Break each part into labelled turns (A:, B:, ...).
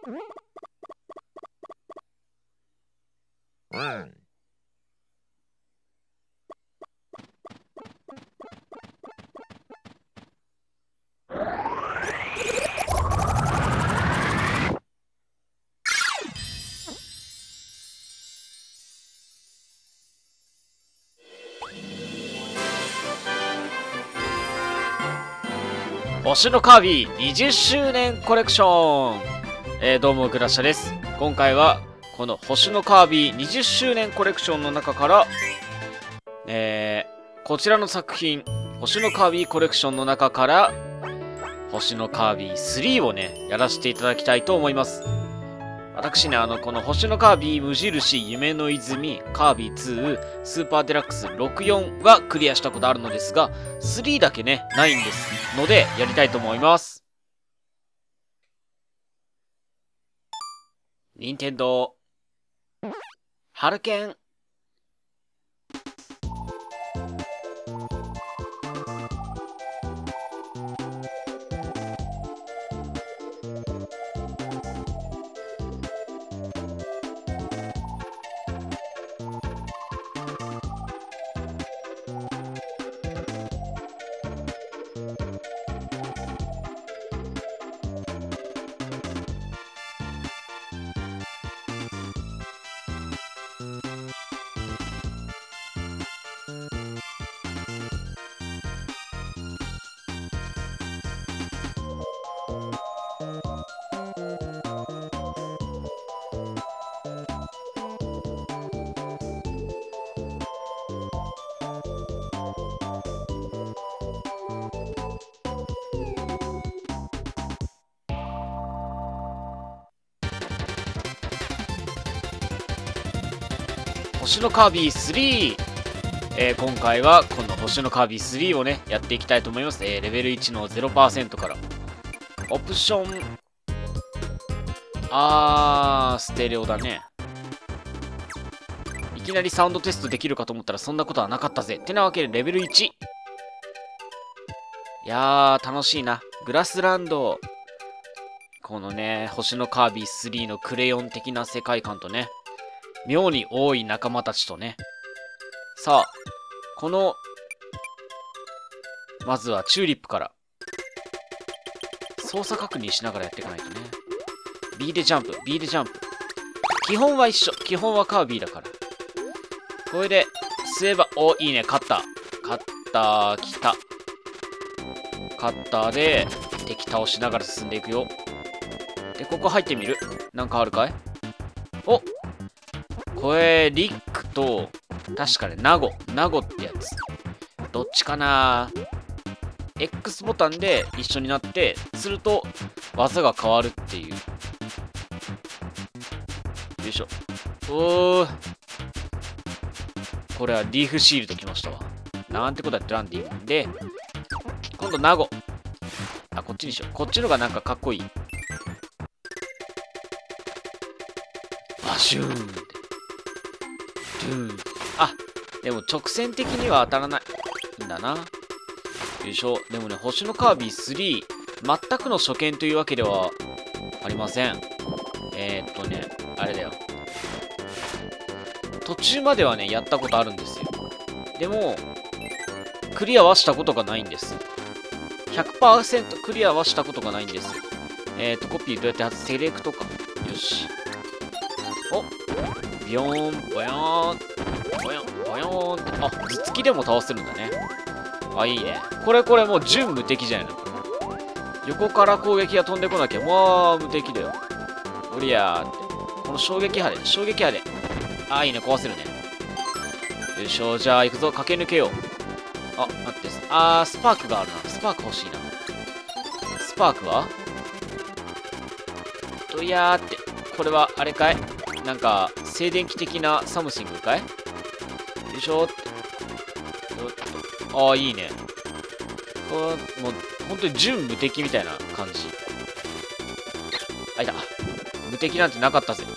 A: うん。星のカービィ20周年コレクション、どうもグラシャです。今回はこの星のカービィ20周年コレクションの中から、こちらの作品星のカービィコレクションの中から星のカービィ3をねやらせていただきたいと思います。私ね、この星のカービィ無印夢の泉カービィ2スーパーデラックス64はクリアしたことあるのですが、3だけねないんですのでやりたいと思います。任天堂春剣星のカービィ3、今回はこの星のカービィ3をねやっていきたいと思います。レベル1の 0% からオプションステレオだね。いきなりサウンドテストできるかと思ったらそんなことはなかったぜ。ってなわけでレベル1。いやー楽しいな。グラスランド、このね星のカービィ3のクレヨン的な世界観とね、妙に多い仲間たちとね。さあ、この、まずはチューリップから。操作確認しながらやっていかないとね。B でジャンプ、B でジャンプ。基本は一緒。基本はカービィだから。これで、吸えば、お、いいね、勝った。勝った、来た。カッターで、敵倒しながら進んでいくよ。で、ここ入ってみる？なんかあるかい？お！これ、リックと、確かね、ナゴってやつ。どっちかな？ X ボタンで一緒になって、すると、技が変わるっていう。よいしょ。おー。これはリーフシールドきましたわ。なんてことやってランディングで、今度ナゴ。あ、こっちにしよう。こっちのがなんかかっこいい。バシューンって。あ、でも直線的には当たらないんだな。よいしょ。でもね、星のカービィ3、全くの初見というわけではありません。あれだよ。途中まではね、やったことあるんですよ。でも、クリアはしたことがないんです。100% クリアはしたことがないんです。コピーどうやってセレクトか。よし。お、ビヨーン、ボヨーン、ボヨン、ボヨーンって。あ、頭突きでも倒せるんだね。あ、いいね。これもう純無敵じゃないの。横から攻撃が飛んでこなきゃ、もう無敵だよ。おりゃーって。この衝撃波で。あ、いいね、壊せるね。よいしょ、じゃあ行くぞ、駆け抜けよう。あ、待って、スパークがあるな。スパーク欲しいな。スパークはとやーって。これは、あれかい？なんか、静電気的なサムシングかい？よいしょって。ああ、いいね。これ、もう、本当に純無敵みたいな感じ。あ、いた。無敵なんてなかったぜ。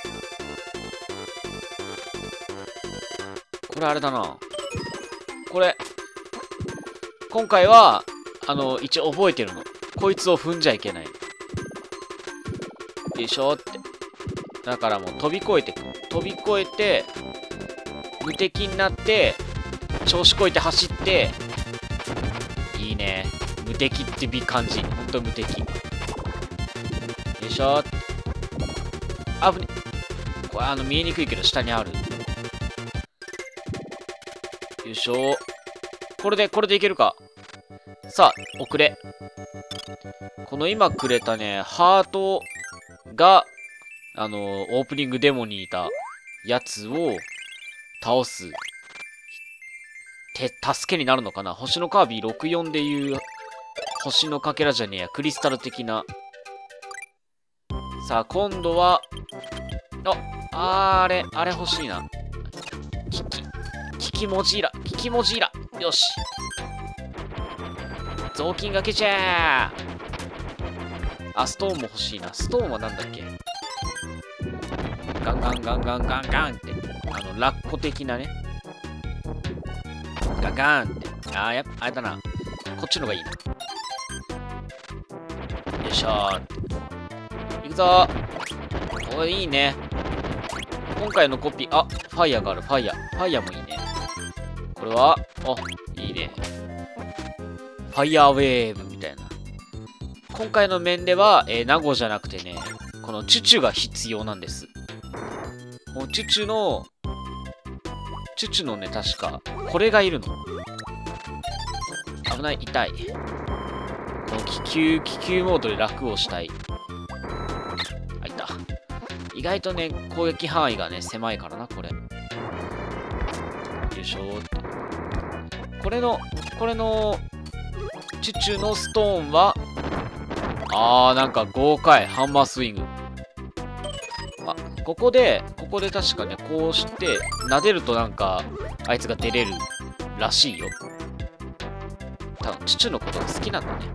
A: これあれだな。これ、今回は、一応覚えてるの。こいつを踏んじゃいけない。 よいしょって。だからもう飛び越えて、無敵になって、調子こいて走って、いいね。無敵って感じ。ほんと無敵。よいしょ。危ね。これ見えにくいけど下にある。よいしょ。これでいけるか。さあ、遅れ。この今くれたね、ハートが、オープニングデモにいたやつを倒す。助けになるのかな。星のカービィ64でいう星のかけらじゃねえや、クリスタル的な。さあ、今度は、あれ欲しいな。キキモジーラ。よし。雑巾がけちゃー。ストーンも欲しいな。ストーンはなんだっけ。ガンって。ラッコ的なね。ガガーンって。あれだな。こっちのがいいな。よいしょー。いくぞー。おいいね。今回のコピー、ファイヤーがある。ファイヤーもいいね。これは、いいね。ファイヤーウェーブみたいな。今回の面では、ナゴじゃなくてね、このチュチュが必要なんです。このチュチュのね、確か、これがいるの。危ない、痛い。この気球モードで楽をしたい。あ、いた。意外とね、攻撃範囲がね、狭いからな、これ。よいしょーって。これの、チュチュのストーンは、なんか豪快。ハンマースイング。ここで確かね、こうして、撫でるとなんか、あいつが出れるらしいよ。多分、チュチュのことが好きなんだね。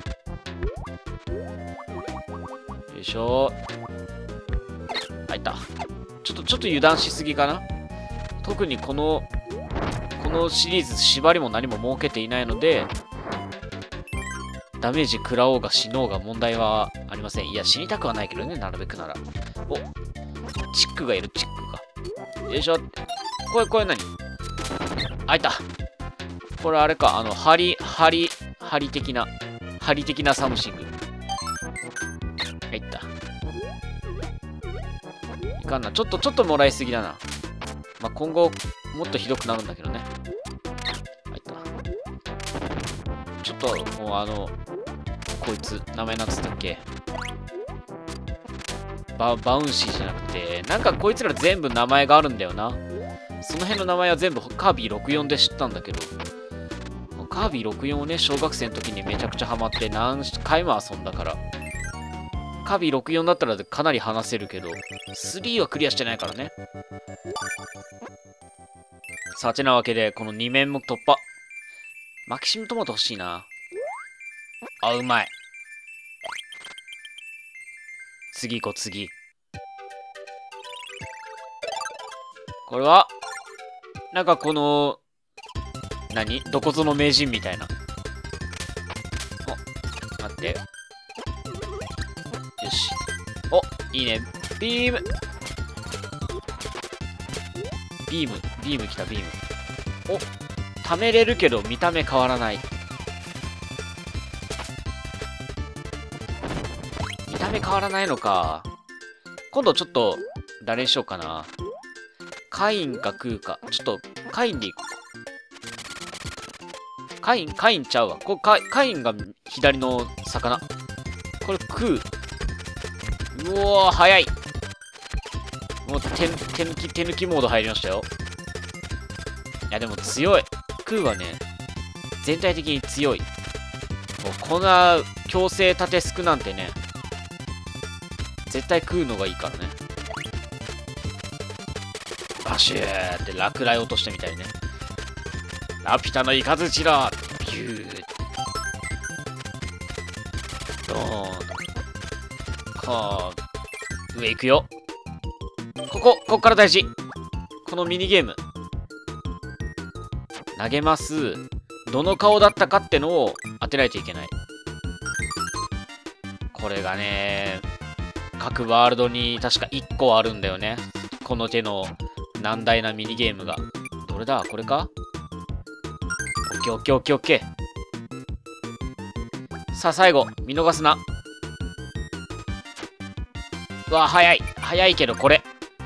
A: よいしょ。あ、いた。ちょっと油断しすぎかな。特にこのシリーズ縛りも何も設けていないので、ダメージ食らおうが死のうが問題はありません。いや、死にたくはないけどね、なるべくなら。チックがいる、チックが。よいしょ。これ何？あ、いた。これあれか、針的なサムシング。いった。いかんな。ちょっともらいすぎだな。まあ、今後、もっとひどくなるんだけどね。いった。ちょっと、もうこいつ、名前なんつったっけ？バウンシーじゃなくて、なんかこいつら全部名前があるんだよな。その辺の名前は全部カービィ64で知ったんだけど、カービィ64をね、小学生の時にめちゃくちゃハマって何回も遊んだから、カービィ64だったらかなり話せるけど、3はクリアしてないからね。さあ、てなわけで、この2面も突破。マキシムトマト欲しいな。うまい。次行こう、次。これは、なんかこの、どこぞの名人みたいな。待って。よし。いいね。ビーム来た、ビーム。溜めれるけど見た目変わらない。見た目変わらないのか。今度ちょっと、誰にしようかな。カインかクーか。ちょっと、カインでいこう。カインちゃうわ。カインが左の魚。これクー。うおー、早い。もう手抜きモード入りましたよ。いや、でも強い。クーはね、全体的に強い。もうこんな強制縦スクなんてね、絶対クーのがいいからね。バシューって落雷落としてみたいね。ラピュタのイカズチだビュードーン。上行くよ。こっから大事。このミニゲーム。投げます。どの顔だったかってのを当てないといけない。これがね、 各ワールドに確か1個あるんだよね。この手の難題なミニゲームが。どれだこれか？オッケーオッケーオッケーオッケー。さあ最後、見逃すな。うわ、早い。早いけどこれ。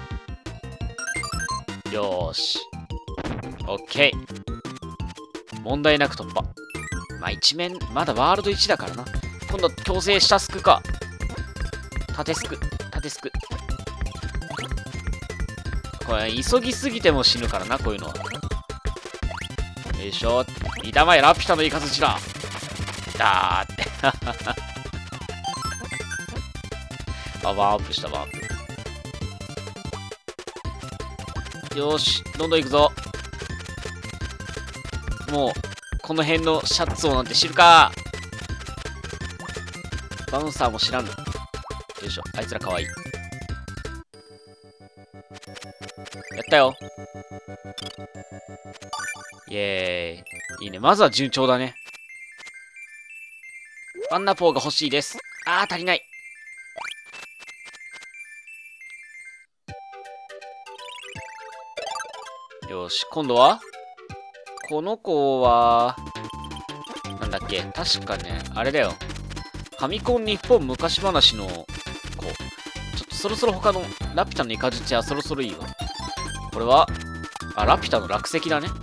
A: よーし。オッケー。問題なく突破。まあ一面、まだワールド1だからな。今度、強制下スクか。縦スク。縦スク。これ、急ぎすぎても死ぬからな、こういうのは。よいしょ。板前ラピュタのイカズチだ。だーって。あ、ワープした、ワープ。よーし、どんどん行くぞ。もう、この辺のシャツをなんて知るか。バウンサーも知らぬ。よいしょ、あいつらかわいい。やったよ。イエーイ。いいね。まずは順調だね。ワンナポーが欲しいです。あー、足りない。よし、今度はこの子は、なんだっけ、確かね、あれだよ。ファミコン日本昔話の子。ちょっとそろそろ他のラピュタのイカズチはそろそろいいわ。これは、あ、ラピュタの落石だね。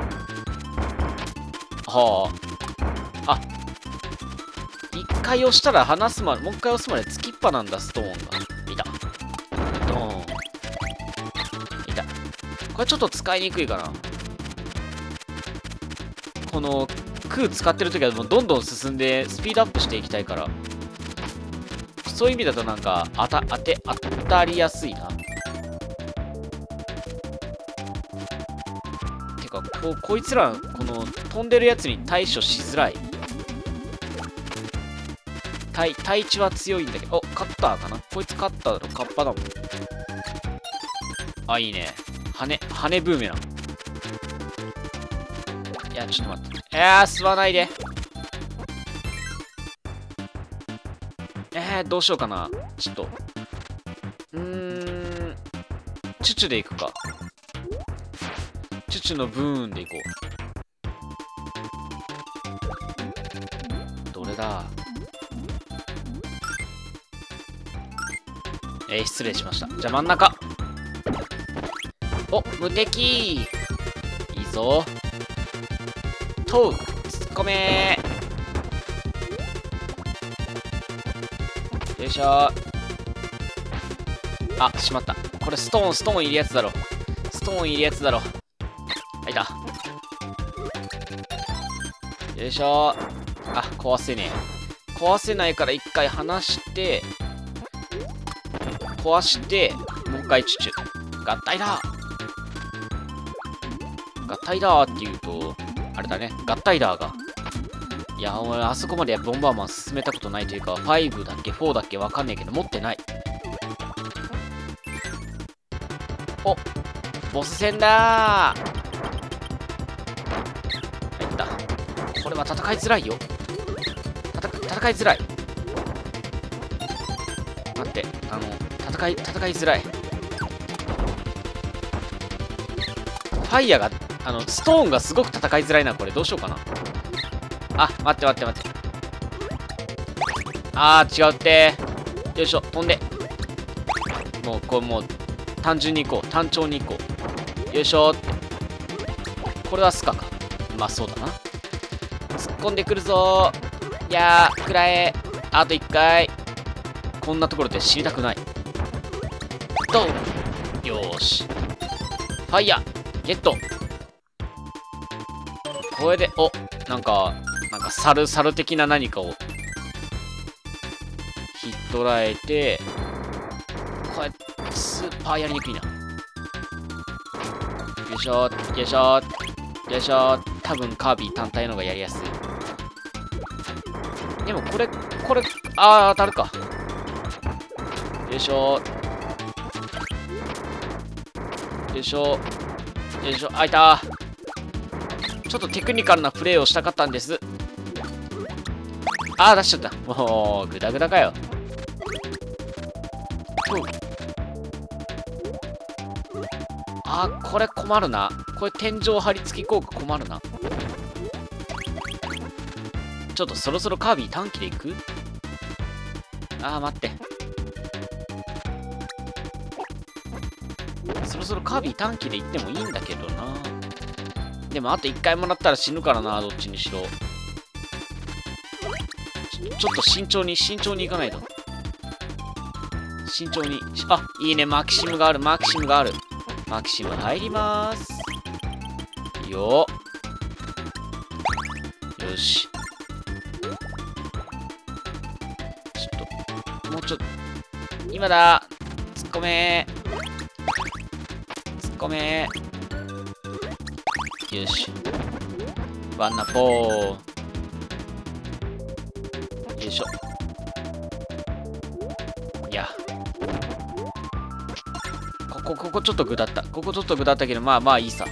A: はあ。あ、一回押したら離すまで、もう一回押すまで突きっぱなんだ、ストーンが。いた。ドーン。いた。これちょっと使いにくいかな。この空使ってる時はもうどんどん進んでスピードアップしていきたいから、そういう意味だとなんか当たりやすいな。てかこいつらこの飛んでるやつに対処しづらい。対地は強いんだけど、お、カッターかな。こいつカッターだろ。カッパだもん。あ、いいね。羽ブーメラン。いや、ちょっと待って。吸わないで。どうしようかな。ちょっと。チュチュでいくか。チュチュのブーンでいこう。どれだ？失礼しました。じゃあ真ん中。お、無敵。いいぞ。とう、突っ込めー。よいしょー。あ、しまった。これストーンいるやつだろ。ストーンいるやつだろ。はいだ。よいしょー。あ、壊せねえ。壊せないから一回離して、壊して、もう一回チュチュ。合体だ。合体だーって言うと、あれだね、合体だーが。いや、俺、あそこまでボンバーマン進めたことないというか、5だっけ、4だっけ、わかんないけど、持ってない。お、ボス戦だー。入った。これは戦いづらいよ。戦いづらい。待って、戦いづらい。ファイヤーが、ストーンがすごく戦いづらいな、これ。どうしようかな。あ、待って。あー、違うって。よいしょ、飛んで。もう、単純に行こう。単調に行こう。よいしょって。これはスカか。まあ、そうだな。突っ込んでくるぞー。いやー、くらえ。あと1回。こんなところで死にたくない。ドン。よーし。ファイヤー。ゲット。これで、お、なんか猿的な何かをひっ捕らえて、これ、スーパーやりにくいな。よいしょ、よいしょ、よいしょ。多分カービィ単体のがやりやすい。でもこれ、当たるか。よいしょ。よいしょ。よいしょ、開いた。ちょっとテクニカルなプレイをしたかったんです。出しちゃった。もう、グダグダかよ。 あ、これ困るな。これ天井張り付き効果困るな。ちょっとそろそろカービィ短期でいく？あー、待って。そろそろカービィ短期でいってもいいんだけどな。でもあと1回もらったら死ぬからな、どっちにしろ。ちょっと慎重に行かないと。慎重に。あ、いいね、マキシムがある。マキシム入りまーす。よし。ちょっと、もうちょっと。今だ。突っ込めよし。ワンナポー。よいしょ。いや。ここちょっと具だった。けど、まあまあいいさ。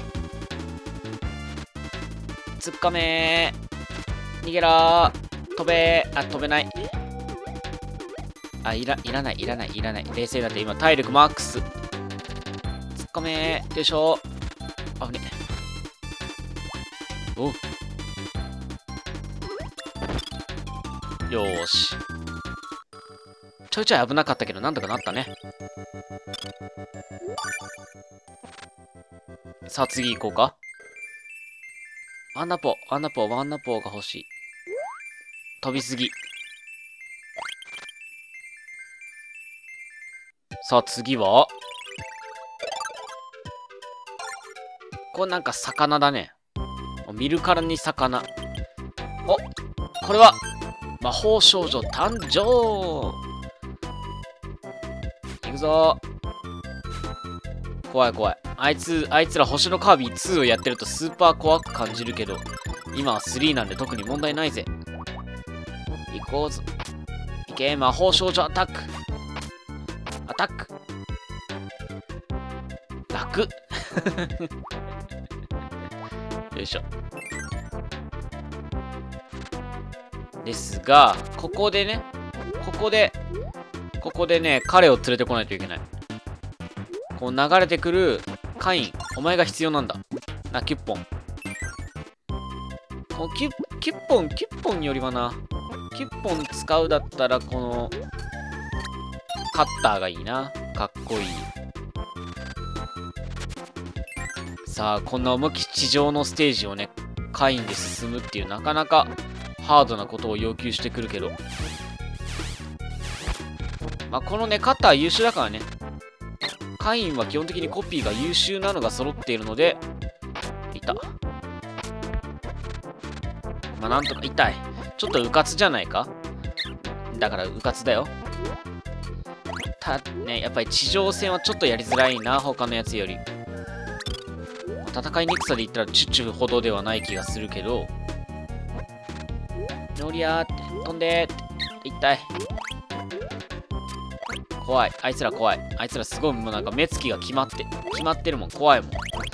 A: 突っ込めー。逃げろー。飛べー。あ、飛べない。あ、いらない。冷静だって今体力マックス。突っ込めー。よいしょ。あぶね。おう。よーし。ちょいちょい危なかったけど、なんとかなったね。さあ、次行こうか。ワンナポーが欲しい。飛びすぎ。さあ、次はこれなんか魚だね。見るからに魚。お、これは魔法少女誕生。いくぞ。怖い。あいつら星のカービィ2をやってるとスーパー怖く感じるけど、今は3なんで特に問題ないぜ。行こうぞ。いけ、魔法少女アタック。楽。よいしょ。ですが、ここでね、彼を連れてこないといけない。こう流れてくるカイン、お前が必要なんだ。な、キュッポン。このキュッポンよりはな、キュッポン使うだったら、この、カッターがいいな。かっこいい。さあ、こんな思いっきり地上のステージをね、カインで進むっていう、なかなかハードなことを要求してくるけど。まあ、このね、カッター優秀だからね。カインは基本的にコピーが優秀なのが揃っているので、いた。まあ、なんとか、痛い。ちょっとうかつじゃないか？だからうかつだよ。ね、やっぱり地上戦はちょっとやりづらいな、他のやつより。戦いにくさで言ったらチュッチュほどではない気がするけど。ノリアーって、飛んでーって、痛い。怖い。あいつら怖い。あいつらすごい、もうなんか目つきが決まってるもん。怖いもん。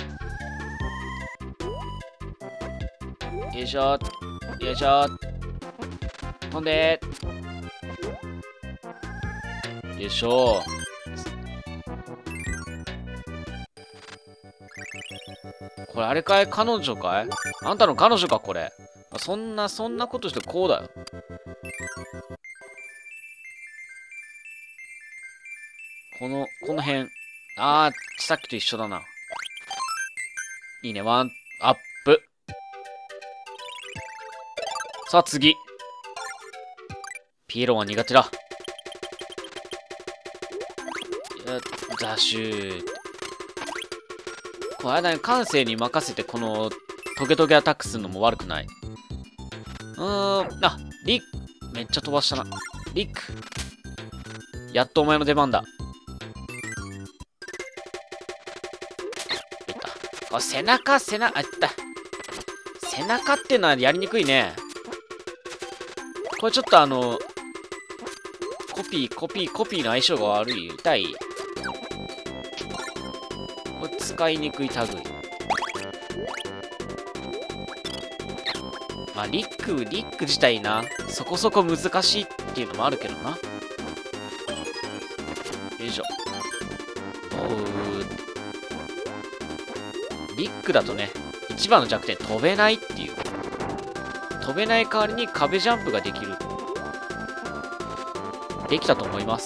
A: よいしょー。よいしょー。飛んでー。よいしょー。これあれかい？彼女かい？あんたの彼女かこれ。そんなことしてこうだよ。この辺。あー、さっきと一緒だな。いいね、ワン、アップ。さあ次。ピエロは苦手だ。ダッシュー。これね、感性に任せてこのトゲトゲアタックするのも悪くない。リック。めっちゃ飛ばしたな。リック。やっとお前の出番だ。いった。これ背中、あ、いった。背中ってのはやりにくいね。これちょっとコピーの相性が悪い。痛い。これ使いにくい類。まあ、リック自体な、そこそこ難しいっていうのもあるけどな。よいしょ。 ビッグだとね、一番の弱点、飛べないっていう。飛べない代わりに壁ジャンプができる。できたと思います。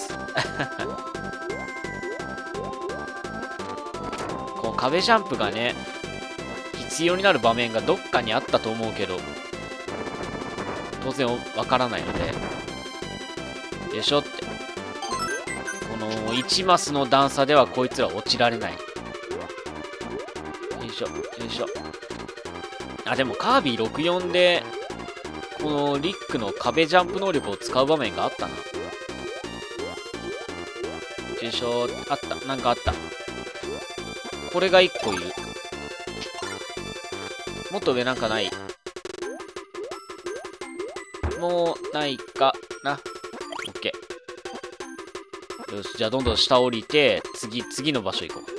A: この壁ジャンプがね、必要になる場面がどっかにあったと思うけど、当然わからないので、でしょって。この1マスの段差ではこいつら落ちられない。よいしょ、よいしょ。あ、でもカービィ64で、このリックの壁ジャンプ能力を使う場面があったな。よいしょ、あった、なんかあった。これが1個いる。もっと上なんかない？もう、ないかな。オッケー。よし、じゃあどんどん下降りて、次の場所行こ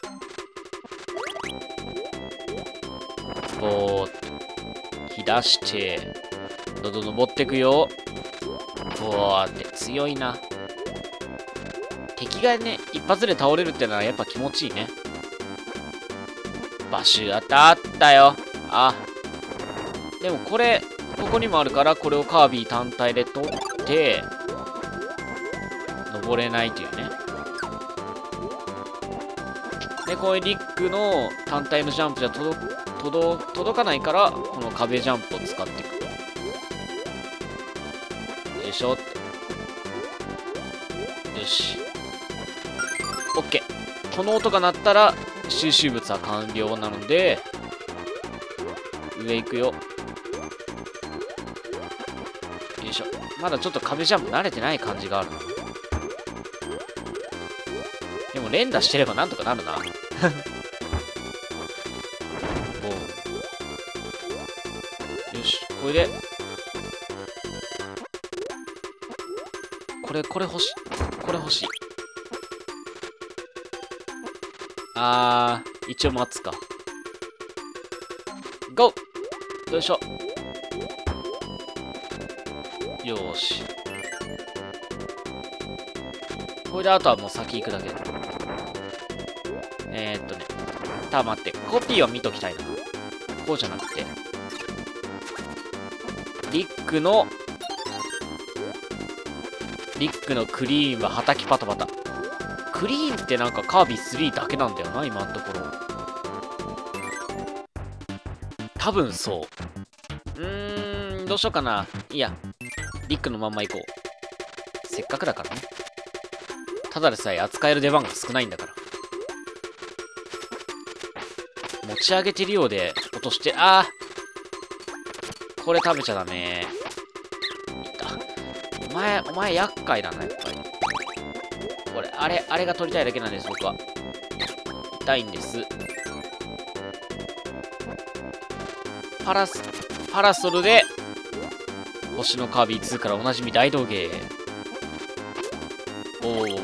A: う。こう、引き出して、どんどん登ってくよ。こうって強いな。敵がね、一発で倒れるってのはやっぱ気持ちいいね。バシュ当たったよ。あ。でもこれ、ここにもあるから、これをカービィ単体で取って、登れないというね。で、こういうリックの単体のジャンプじゃ届かないから、この壁ジャンプを使っていく。よいしょって。よし。オッケー。この音が鳴ったら、収集物は完了なので、上行くよ。よいしょ。まだちょっと壁ジャンプ慣れてない感じがあるな。でも連打してればなんとかなるな。おう。よし、これで。これ欲しい。これ欲しい。一応待つか。ゴー！よいしょ。よーし。これであとはもう先行くだけ。待って。コピーは見ときたいな。こうじゃなくて。リックのクリーンははたきパタパタ。クリーンってなんかカービィ3だけなんだよな、今のところ。多分そう。どうしようかな。いいや。リックのまんま行こう。せっかくだからね。ただでさえ扱える出番が少ないんだから。持ち上げてるようで落として、これ食べちゃダメ。お前厄介だな、やっぱり。これ、あれが取りたいだけなんです、僕は。痛いんです。パラソルで、星のカービィ2からおなじみ大道芸。おお。よ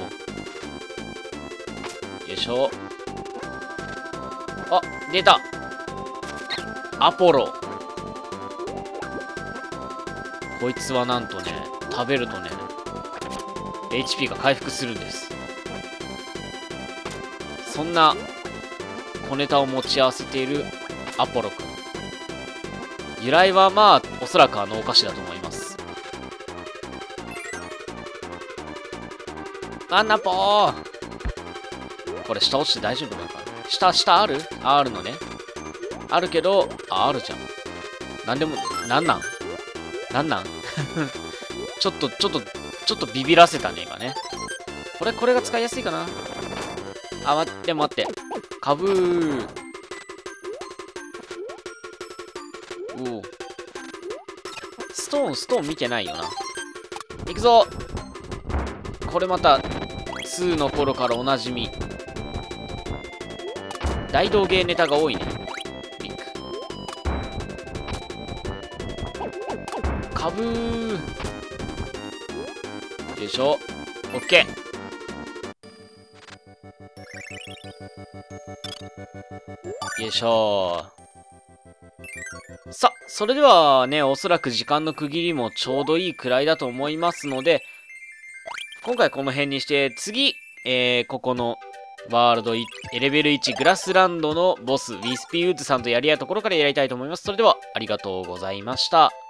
A: いしょ。あ、出た。アポロ。こいつはなんとね、食べるとね、HP が回復するんです。そんな小ネタを持ち合わせているアポロくん。由来はまあ、おそらくお菓子だと思います。ナポー。これ下落ちて大丈夫なのかな。下あるのね。あるけど、あるじゃん。なんなんちょっとビビらせたね、今ね。これが使いやすいかな。待って。かぶー。おお。ストーン見てないよな。行くぞ。これまた、2の頃からおなじみ。大道芸ネタが多いね。リック。かぶー。よいしょ。オッケー。よいしょ。さ、それではね、おそらく時間の区切りもちょうどいいくらいだと思いますので、今回この辺にして、次、ここのワールドレベル1グラスランドのボス、ウィスピーウッズさんとやり合うところからやりたいと思います。それでは、ありがとうございました。